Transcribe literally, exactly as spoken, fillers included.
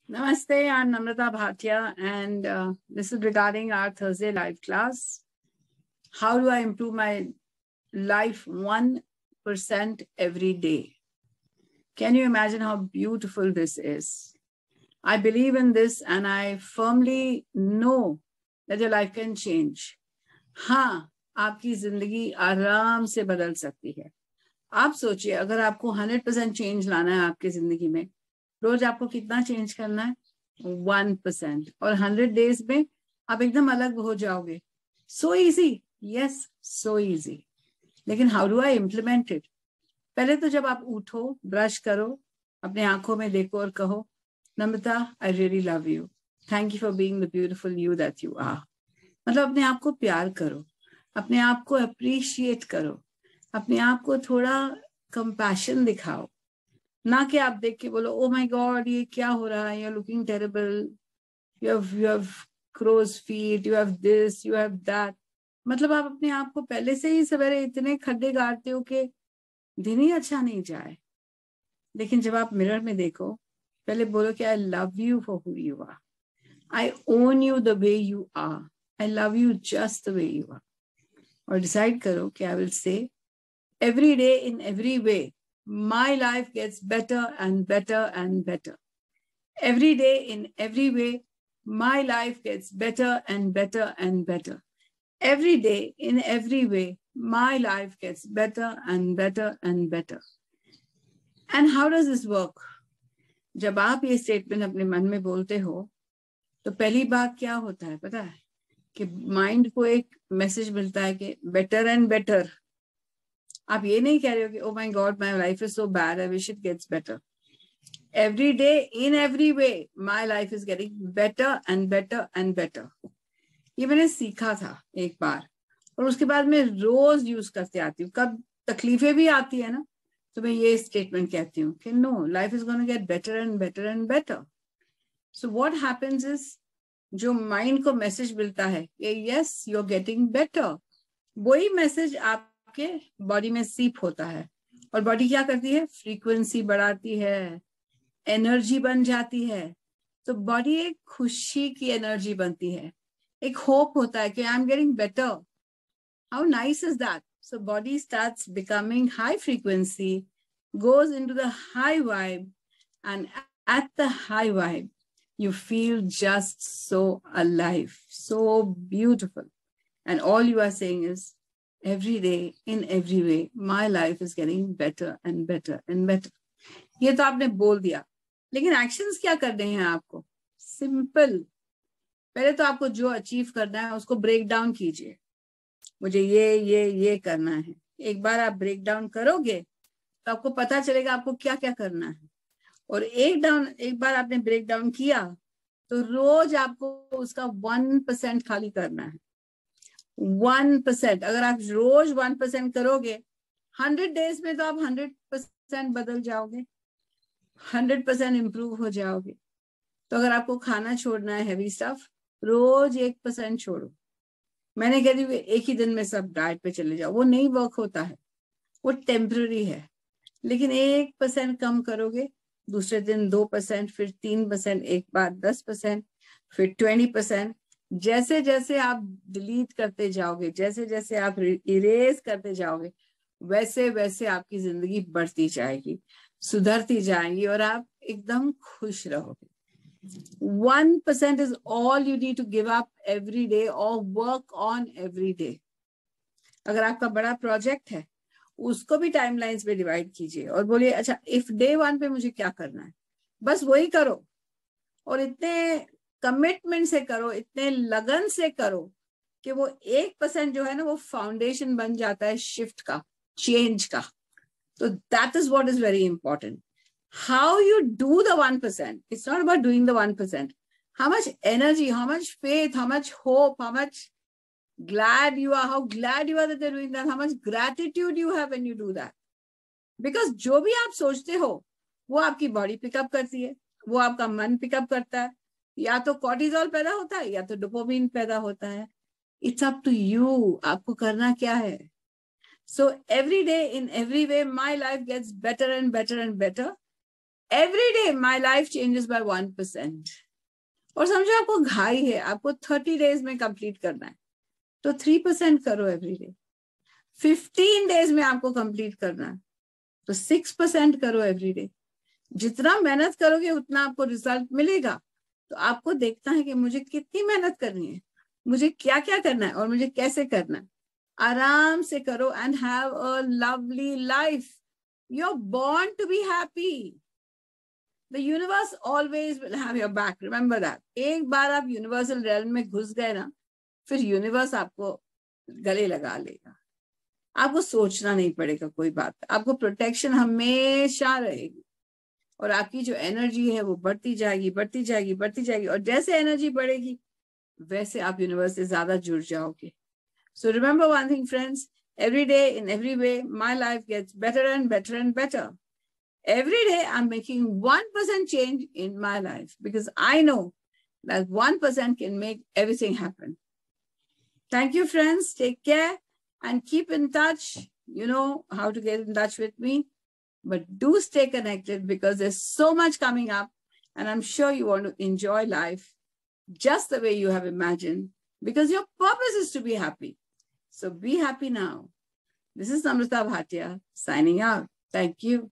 Namaste, I'm Namrata Bhatia, and uh, this is regarding our Thursday live class. How do I improve my life one percent every day? Can you imagine how beautiful this is? I believe in this and I firmly know that your life can change. हाँ, आपकी जिंदगी आराम से बदल सकती है. आप सोचिए, अगर आपको हंड्रेड परसेंट चेंज लाना है आपकी जिंदगी में, रोज आपको कितना चेंज करना है? One percent. और हंड्रेड डेज में आप एकदम अलग हो जाओगे. So easy. Yes, so easy. लेकिन how do I implement it? पहले तो जब आप उठो, ब्रश करो, अपने आंखों में देखो और कहो, Namrata, I really love you. Thank you for being the beautiful you that you are. मतलब अपने आप को प्यार करो, अपने आप को अप्रिशिएट करो, अपने आप को थोड़ा कंपैशन दिखाओ. ना कि आप देख के बोलो, ओ माय गॉड, ये क्या हो रहा है, you are looking terrible, you have you have crow's feet, you have this, you have that. मतलब आप अपने आप को पहले से ही सवेरे इतने खड्डे गाड़ते हो कि दिन ही अच्छा नहीं जाए. लेकिन जब आप मिरर में देखो, पहले बोलो कि I love you for who you are. I own you the way you are. I love you just the way you are. और डिसाइड करो कि I will say every day in every way my life gets better and better and better. Every day in every way my life gets better and better and better. Every day in every way my life gets better and better and better. And how does this work? जब आप ये statement अपने मन में बोलते हो तो पहली बात क्या होता है पता है? कि माइंड को एक मैसेज मिलता है कि बेटर एंड बेटर. आप ये नहीं कह रहे हो कि oh my God, my life is so bad, I wish it gets better. Every day in every way my life is getting better and better and better. ये मैंने सीखा था एक बार और उसके बाद मैं रोज यूज करते आती हूँ. कब तकलीफें भी आती है ना, तो मैं ये स्टेटमेंट कहती हूँ कि no, life is gonna get better and better and better. So what happens is, जो माइंड को मैसेज मिलता है कि yes you are getting better, वही मैसेज आप के बॉडी में सीप होता है. और बॉडी क्या करती है? फ्रीक्वेंसी बढ़ाती है, एनर्जी बन जाती है. तो बॉडी एक खुशी की एनर्जी बनती है, एक होप होता है कि I am getting better. How nice is that? So body starts becoming high frequency, goes into the high vibe, and at the high vibe you feel just so alive, so beautiful. And all you are saying is, every day in every way my life is getting better and better and better. ये तो आपने बोल दिया, लेकिन actions क्या करने हैं आपको? सिंपल. पहले तो आपको जो अचीव करना है उसको ब्रेक डाउन कीजिए. मुझे ये ये ये करना है. एक बार आप ब्रेक डाउन करोगे तो आपको पता चलेगा आपको क्या क्या करना है. और एक डाउन एक बार आपने ब्रेक डाउन किया तो रोज आपको उसका वन परसेंट खाली करना है. One percent. अगर आप रोज वन परसेंट करोगे, हंड्रेड डेज में तो आप हंड्रेड परसेंट बदल जाओगे, हंड्रेड परसेंट इंप्रूव हो जाओगे. तो अगर आपको खाना छोड़ना है हैवी स्टफ, रोज एक परसेंट छोड़ो. मैंने कह दी एक ही दिन में सब डाइट पे चले जाओ, वो नहीं वर्क होता है, वो टेम्पररी है. लेकिन एक परसेंट कम करोगे, दूसरे दिन दो परसेंट, फिर तीन परसेंट, एक बार दस परसेंट, फिर ट्वेंटी परसेंट. जैसे जैसे आप डिलीट करते जाओगे, जैसे जैसे आप इरेज करते जाओगे, वैसे वैसे आपकी जिंदगी बढ़ती जाएगी, सुधरती जाएगी और आप एकदम खुश रहोगे. One percent is all you need to give up every day और वर्क ऑन एवरी डे. अगर आपका बड़ा प्रोजेक्ट है, उसको भी टाइमलाइंस में डिवाइड कीजिए और बोलिए, अच्छा इफ डे वन पे मुझे क्या करना है, बस वही करो. और इतने कमिटमेंट से करो, इतने लगन से करो कि वो एक परसेंट जो है ना, वो फाउंडेशन बन जाता है शिफ्ट का, चेंज का. तो that is what is very important. How you do the one percent, it's not about doing the one percent. How much energy, how much faith, how much hope, how much glad you are, how glad you are that they're doing that, how much gratitude you have when you do that. Because जो भी आप सोचते हो वो आपकी body pickup करती है, वो आपका मन पिकअप करता है. या तो कॉर्टिजोल पैदा होता है या तो डोपामिन पैदा होता है. इट्स अप टू यू, आपको करना क्या है. So every day in every way my life gets better and better and better. Every day my life changes by one percent. और समझो आपको घाई है, आपको थर्टी डेज में कंप्लीट करना है, तो थ्री परसेंट करो एवरी डे. फिफ्टीन डेज में आपको कंप्लीट करना है, तो सिक्स परसेंट करो एवरी डे. जितना मेहनत करोगे उतना आपको रिजल्ट मिलेगा. तो आपको देखना है कि मुझे कितनी मेहनत करनी है, मुझे क्या क्या करना है और मुझे कैसे करना है. आराम से करो and have a lovely life. You are born to be happy. The universe always will have your back. Remember that. एक बार आप यूनिवर्सल realm में घुस गए ना, फिर यूनिवर्स आपको गले लगा लेगा. आपको सोचना नहीं पड़ेगा कोई बात. आपको प्रोटेक्शन हमेशा रहेगी और आपकी जो एनर्जी है वो बढ़ती जाएगी, बढ़ती जाएगी, बढ़ती जाएगी. और जैसे एनर्जी बढ़ेगी वैसे आप यूनिवर्स से ज्यादा जुड़ जाओगे. So remember one thing, friends. Every day, in every way, my life gets better and better and better. Every day I'm making one percent change in my life because I know that one percent can make everything happen. Thank you, friends. Take care and keep in touch. You know how to get in touch with me, but do stay connected because there's so much coming up and I'm sure you want to enjoy life just the way you have imagined because your purpose is to be happy. So be happy now. This is Namrata Bhatia signing out. Thank you.